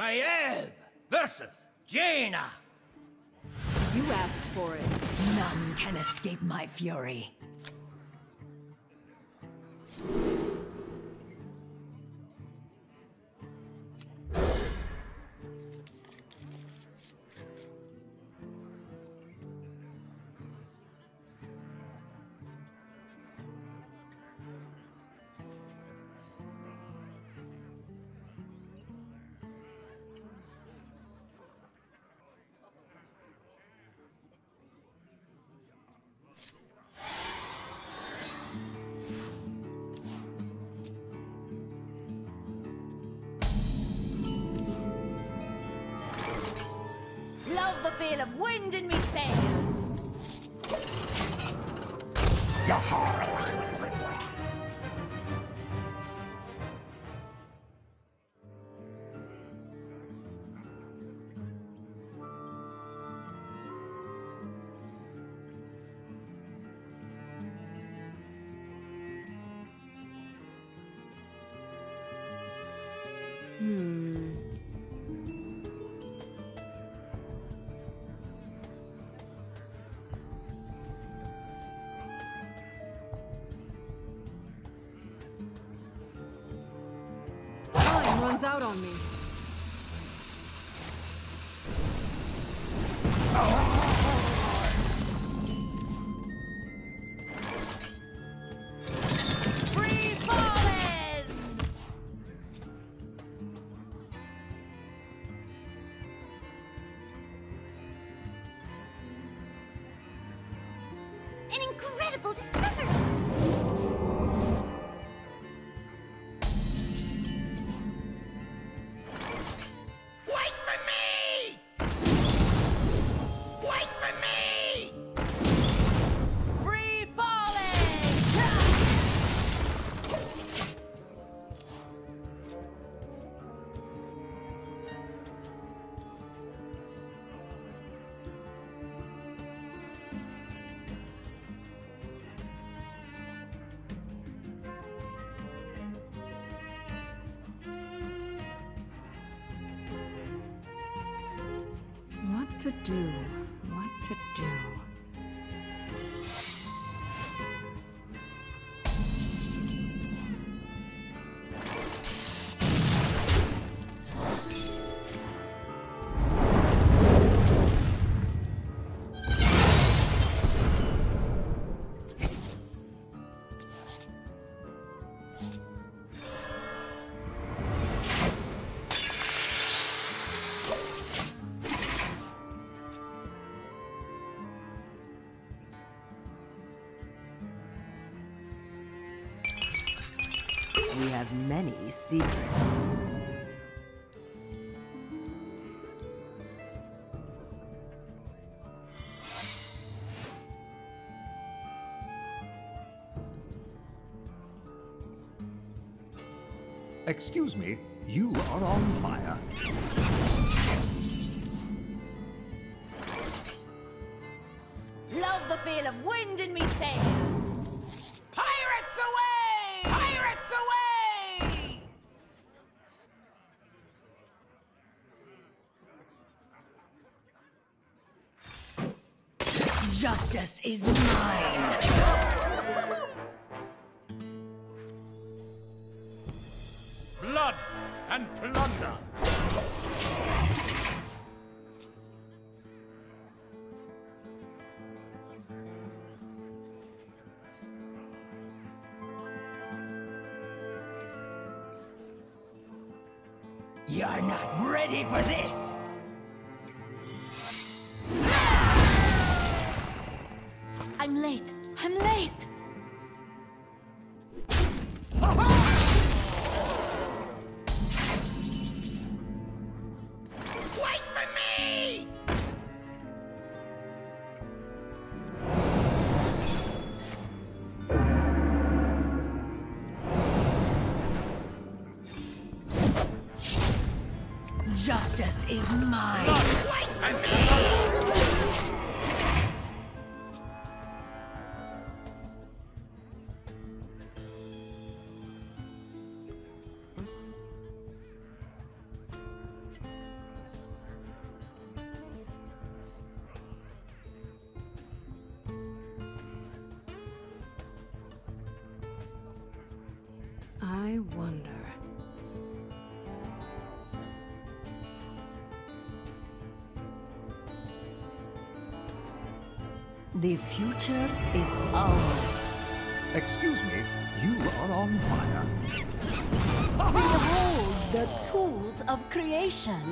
Maiev versus Jaina. You asked for it. None can escape my fury. Love the feel of wind in me sails. Time runs out on me. Free falling! An incredible discovery! Wait for me! Wait for me! Free falling! What to do? What to do? We have many secrets. Excuse me, you are on fire. Love the feel of wind in me sails. Pirates away! Pirates away! Justice is mine. Blood and plunder. You're not ready for this! I'm late. I'm late. Wait for me! Justice is mine. Wait for me! I wonder. The future is ours. Excuse me, you are on fire. Behold the tools of creation.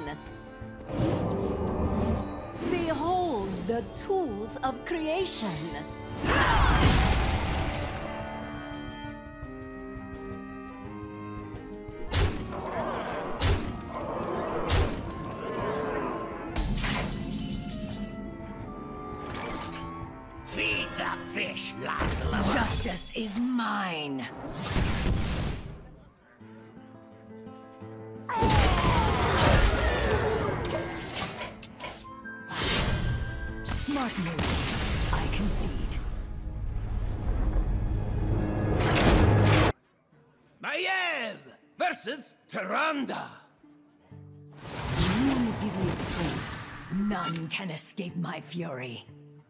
Behold the tools of creation. Feed the fish, landlubber. Justice is mine. Smart moves, I concede. Maiev versus Tyrande. None is true. None can escape my fury.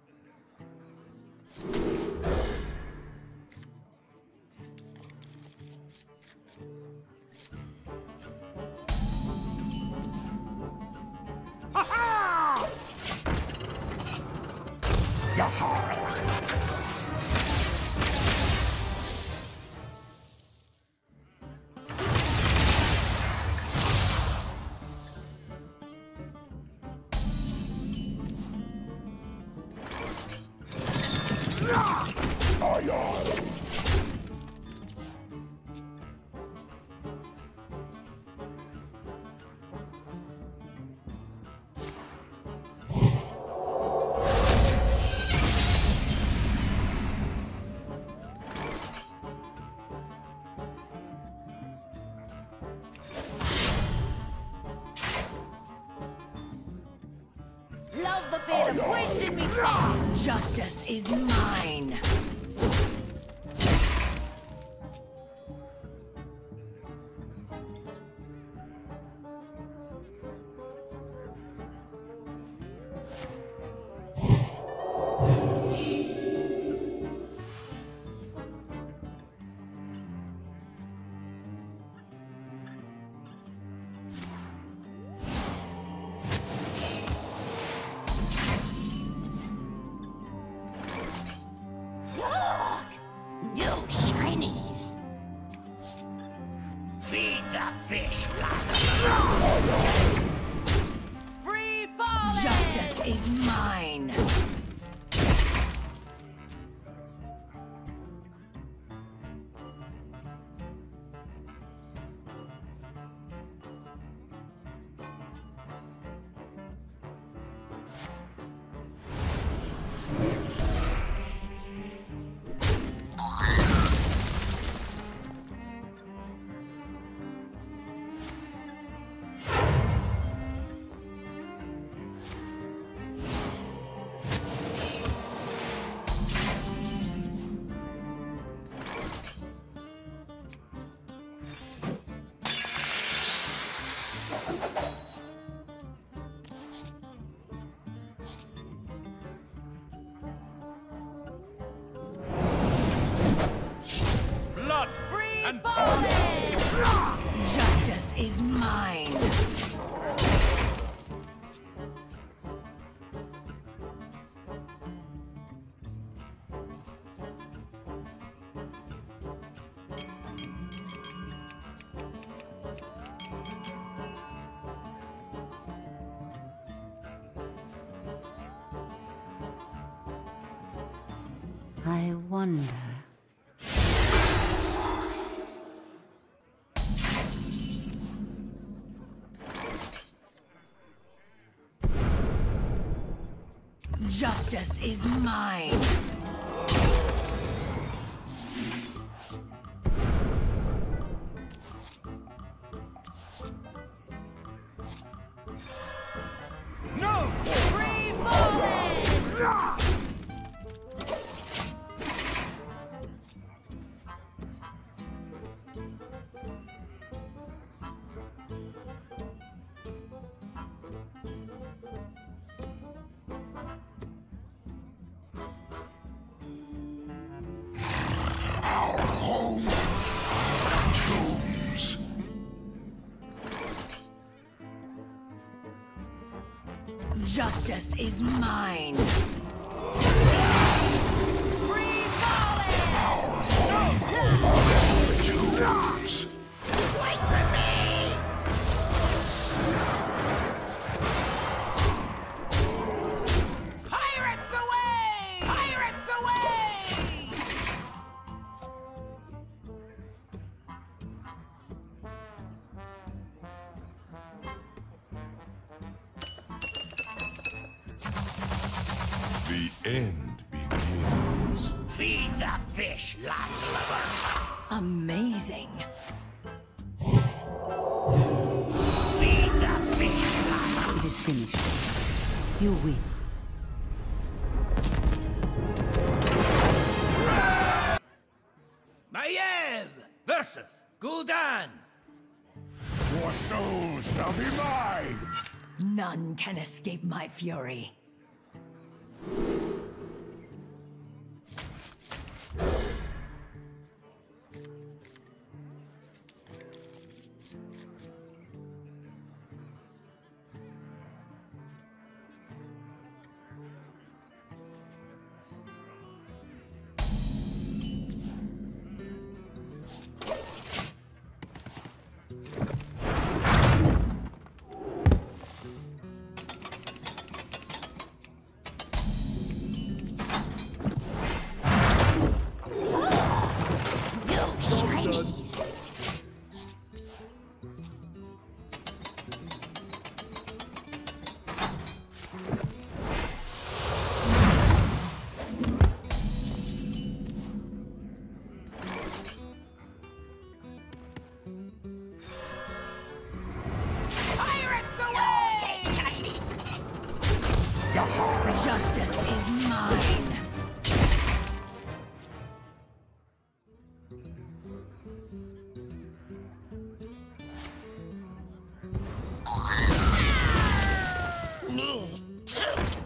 Love the fate of wind in me sails. Justice is mine. New shinies. Feed the fish, landlubber. Free falling. Justice is mine. Blood Free and falling. Justice is mine. I wonder. Justice is mine. no. Free falling. Justice is mine. Free falling! Choose. Wait for me! Pirates away! Pirates away! The end begins. Feed the fish, landlubber! Amazing. Feed the fish, landlubber! It is finished. You win. Maiev versus Gul'dan! Your soul shall be mine! None can escape my fury. No shinies! Pirates away! Take shiny! Justice is mine. Me too!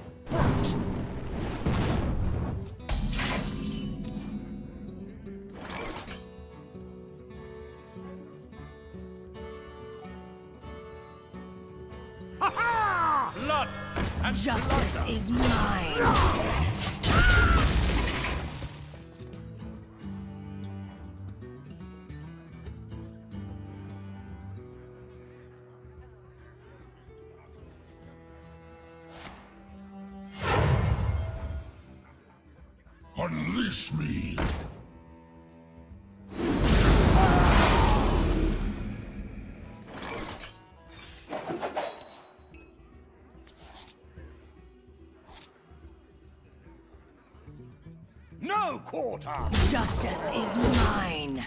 Blood and Justice is mine. Unleash me! no quarter! Justice is mine.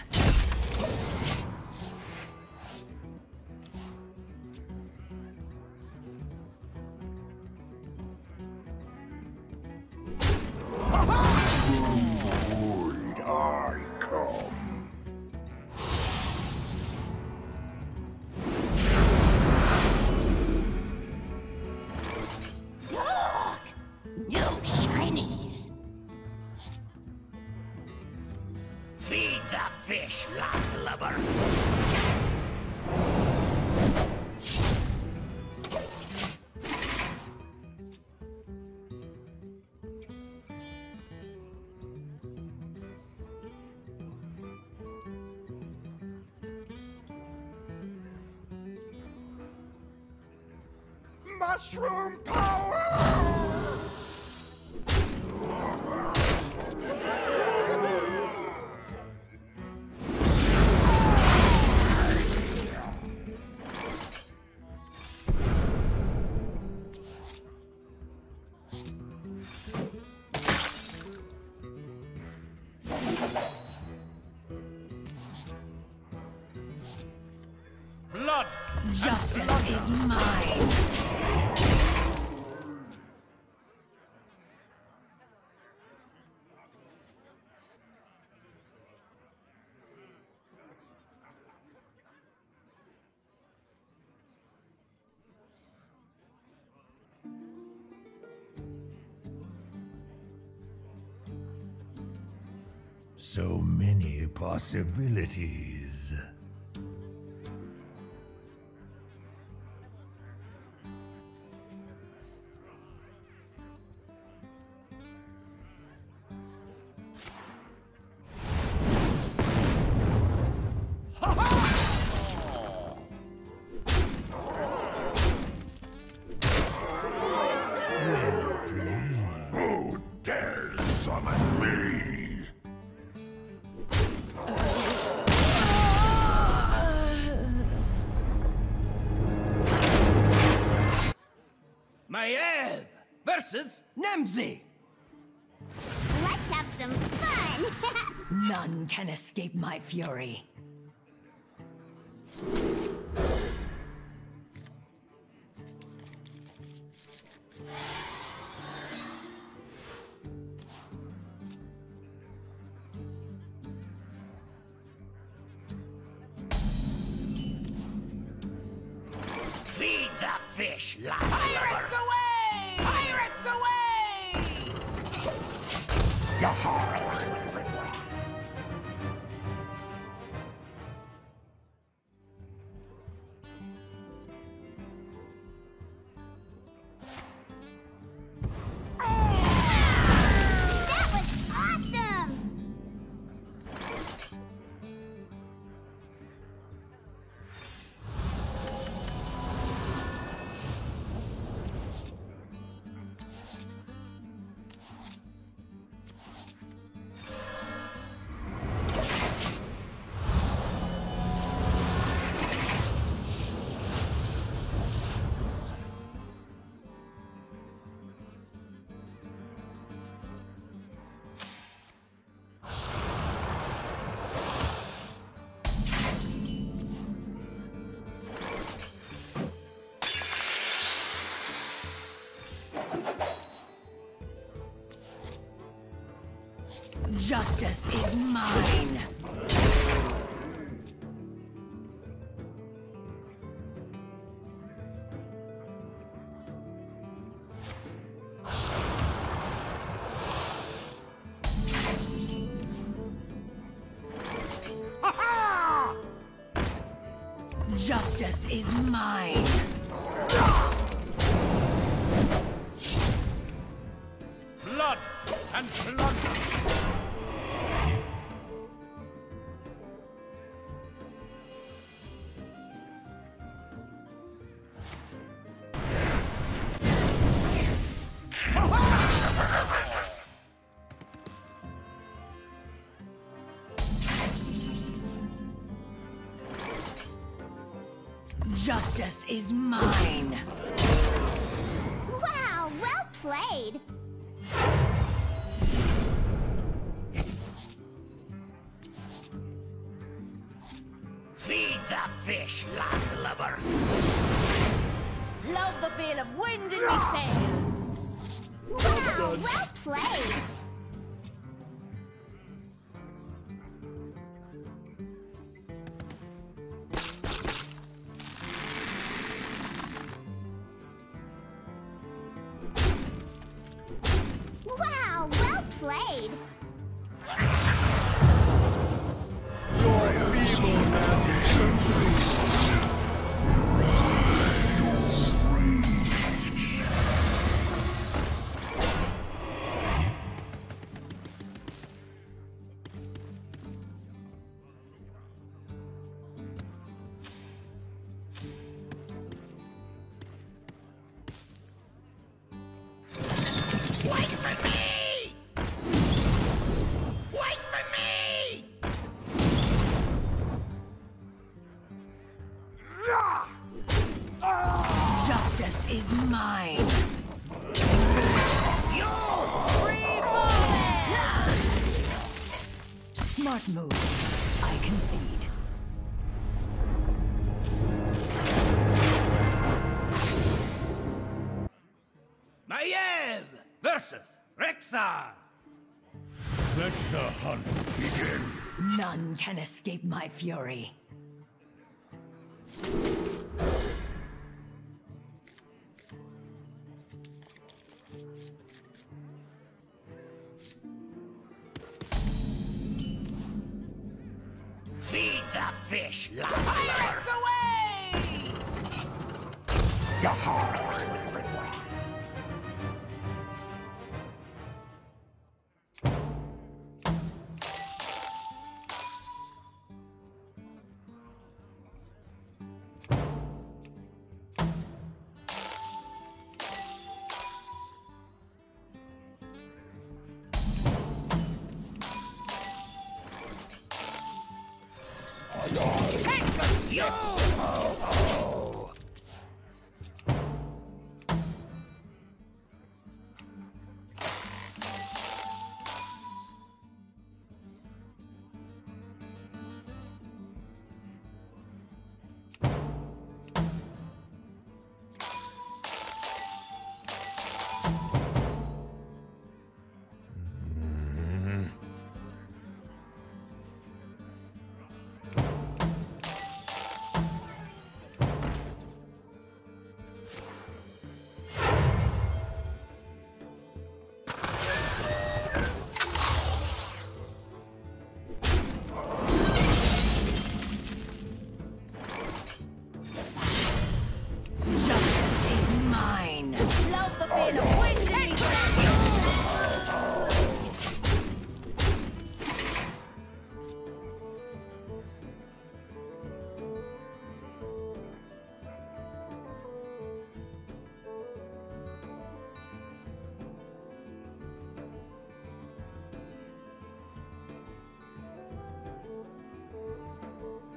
Void I come. Look! New shinies! Feed the fish, landlubber! Mushroom power! Blood! Justice is mine. So many possibilities. Maiev versus Nemzi. Let's have some fun! None can escape my fury. Feed the fish, lava Pirates lover. away! Pirates away! That was awesome! Justice is mine. Justice is mine. Blood and plunder. Justice is mine. Wow, well played! Feed the fish, landlubber. Love the feel of wind in me sails! Wow, well played! Wow, well played! Wait for me! Wait for me! Justice is mine. Smart moves. I concede. Maiev versus Rexxar. Let the hunt begin. None can escape my fury. Feed the fish, landlubber. Away!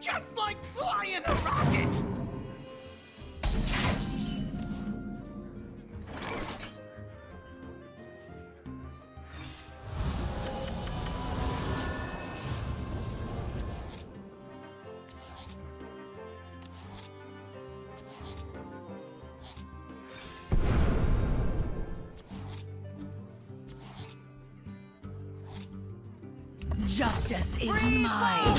just like flying a rocket! Justice is mine.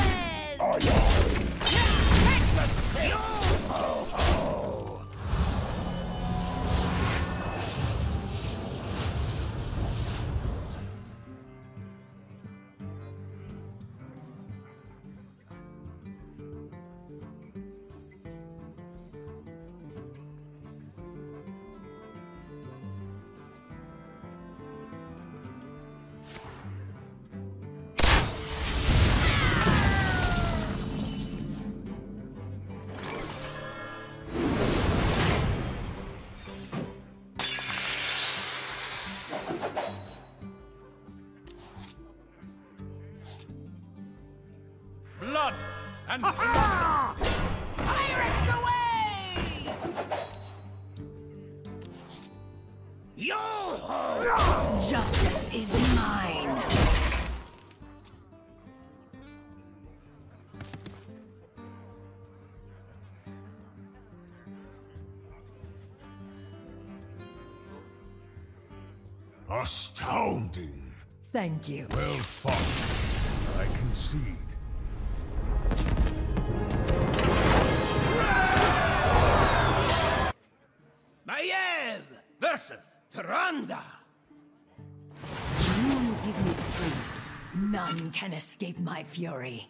Blood and Pirates away! Yo-ho! Justice is mine. Astounding. Thank you. Well fought. I concede. Maiev versus Tyrande. You give me strength. None can escape my fury.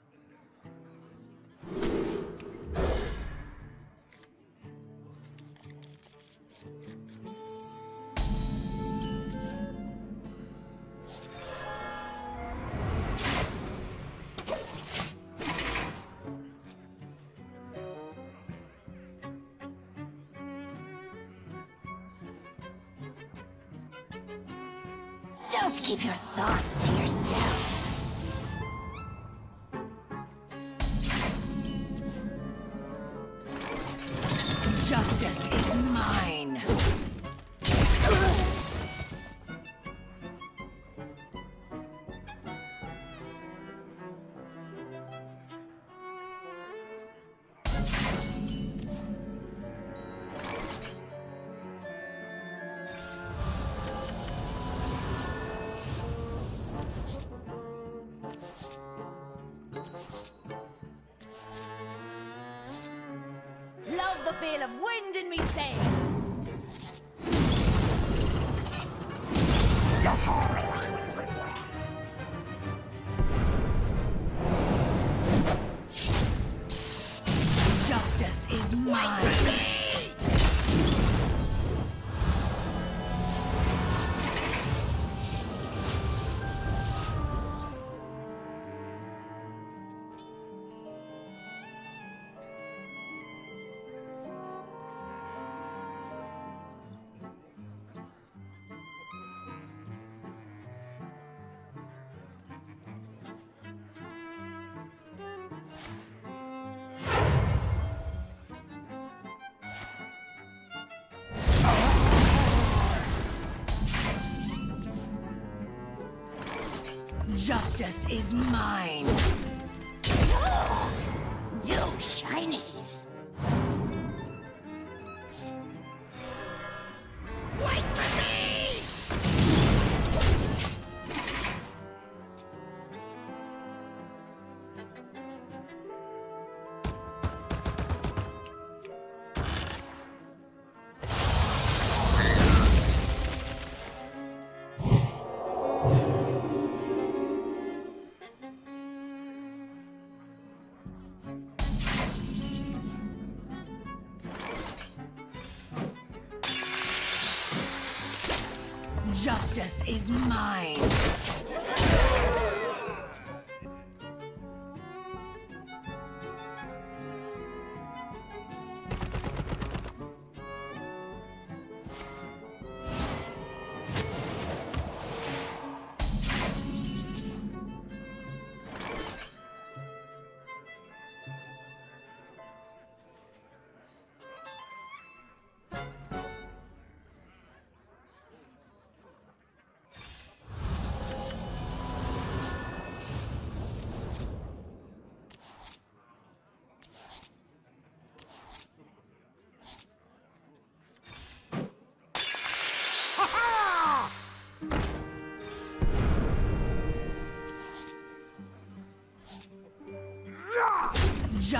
Don't keep your thoughts to yourself. Justice is mine. Love the feel of wind in me sails. Justice is mine. Justice is mine. You shinies. Wait for me! Justice is mine.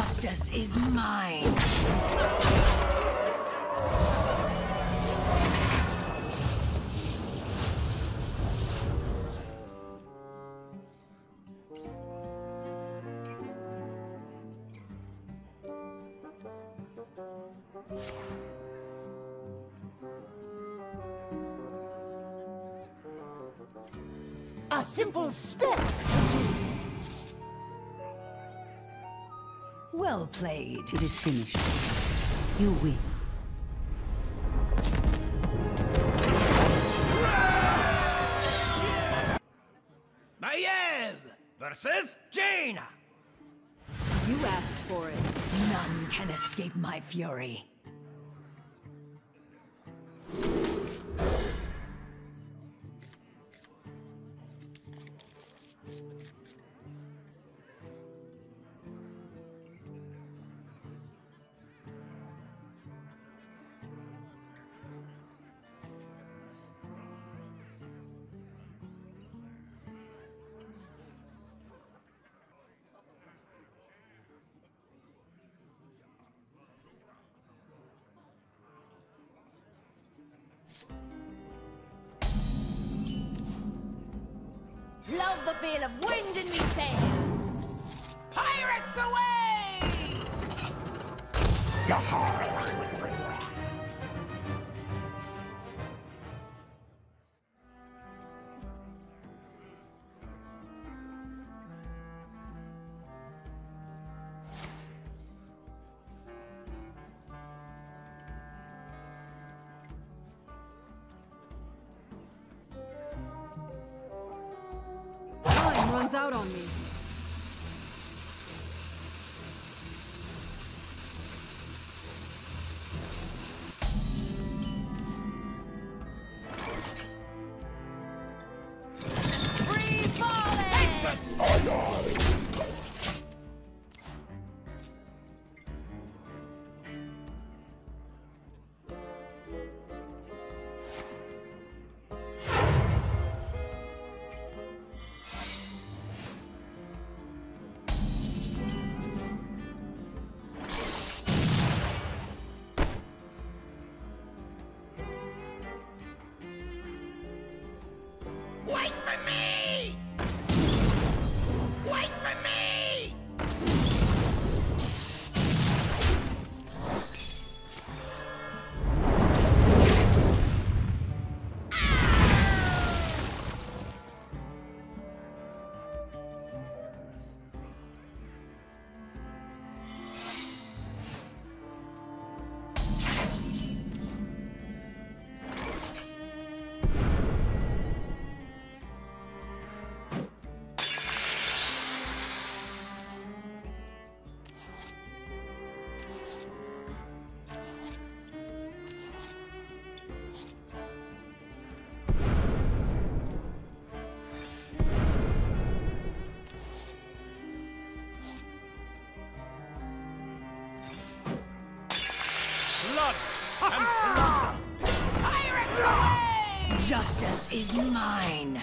Justice is mine. A simple spell. Well played. It is finished. You win. Maiev versus Jaina. You asked for it. None can escape my fury. Love the feel of wind in me sails. Pirates away! Time runs out on me. Free falling! Wait for me! Wait for me! Blood and plunder! Pirates away! Justice is mine.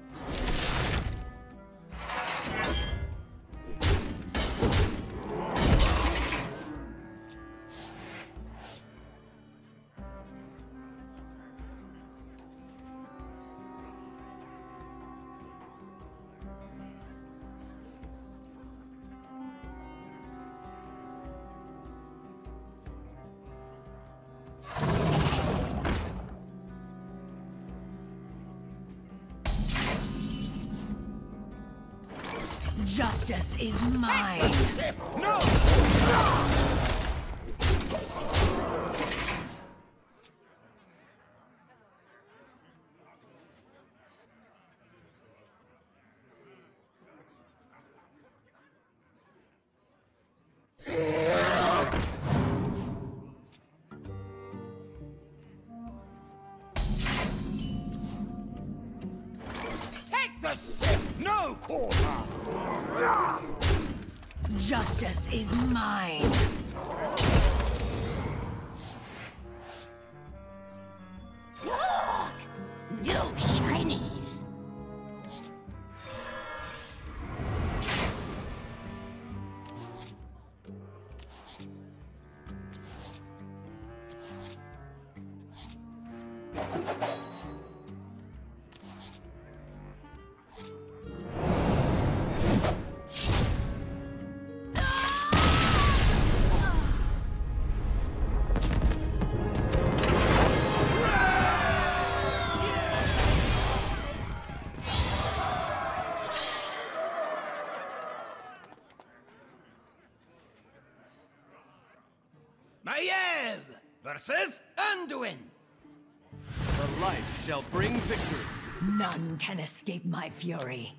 Justice is mine. No! Take the ship! No quarter! Justice is mine. Look! New shinies! Maiev versus Anduin. The light shall bring victory. None can escape my fury.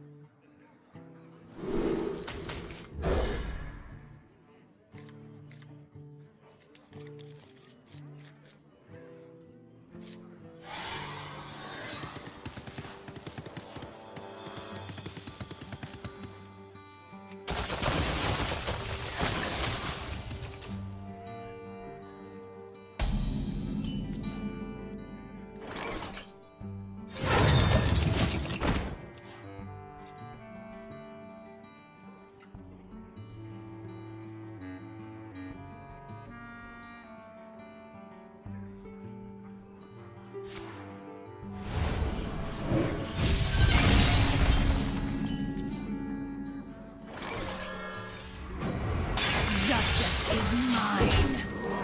Justice is mine.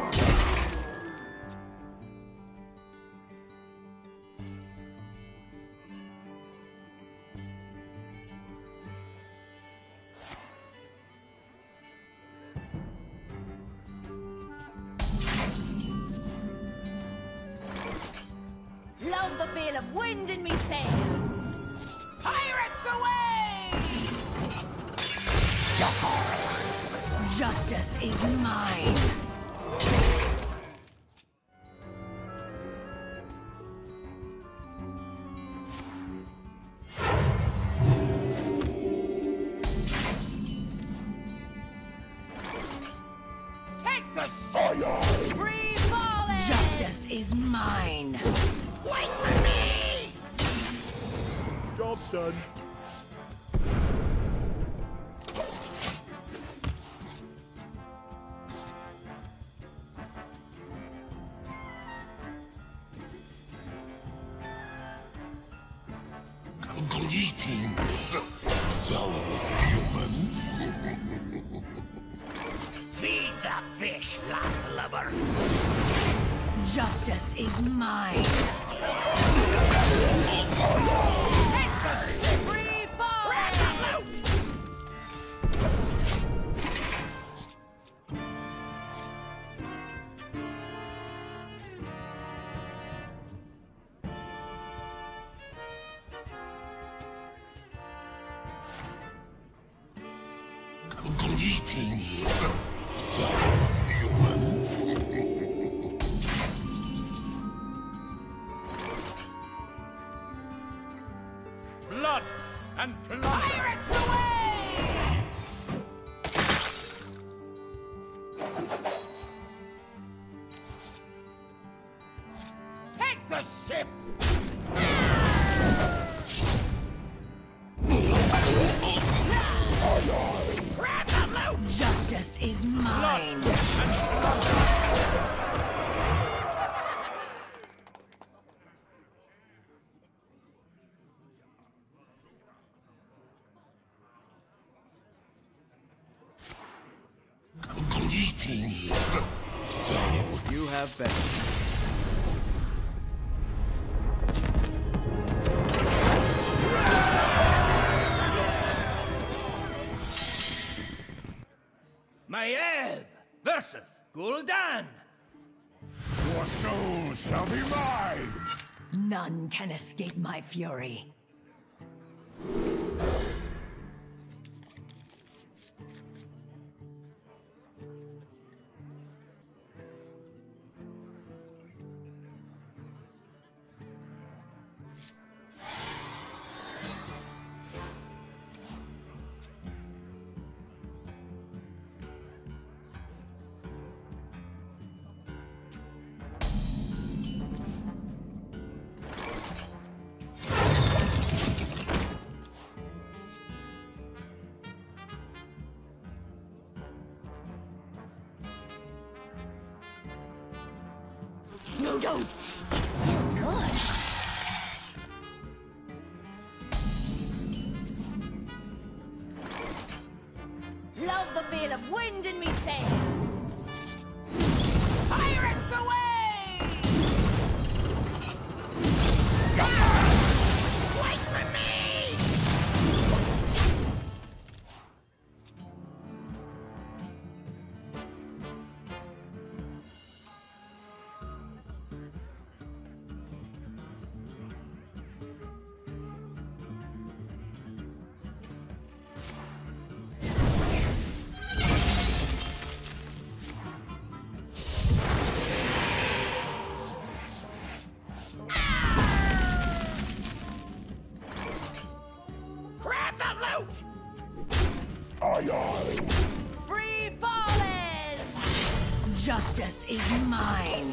Love the feel of wind in me sails. Pirates away! Justice is mine. Take the ship! Free falling! Justice is mine. Wait for me! Job's done. Greetings, fellow humans. Feed the fish, landlubber. Justice is mine. Free falling! Grab the loot! Greetings, fellow humans. Blood and plunder. Pirates away! Take the ship! Grab the loot! Justice is mine. Greetings, fellow. You have been. Maiev versus Gul'dan. Your soul shall be mine! None can escape my fury. No, don't. It's still good. Love the feel of wind in me sails. Pirates away! Wait for me! Justice is mine.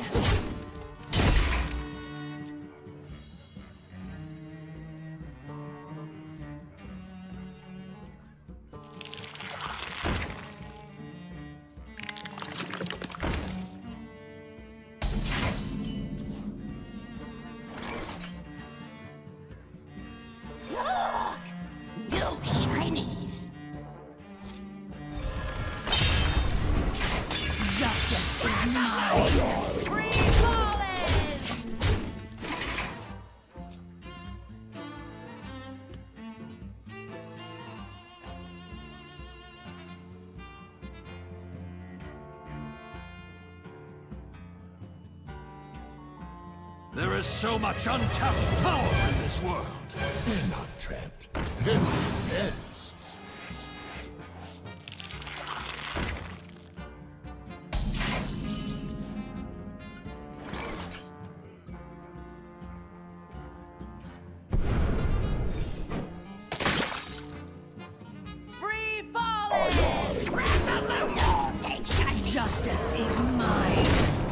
No shinies. Justice is mine. Free falling! There is so much untapped power in this world. They're not trapped. They're my pets. Free falling! Grab the loot. Take shiny. Justice is mine.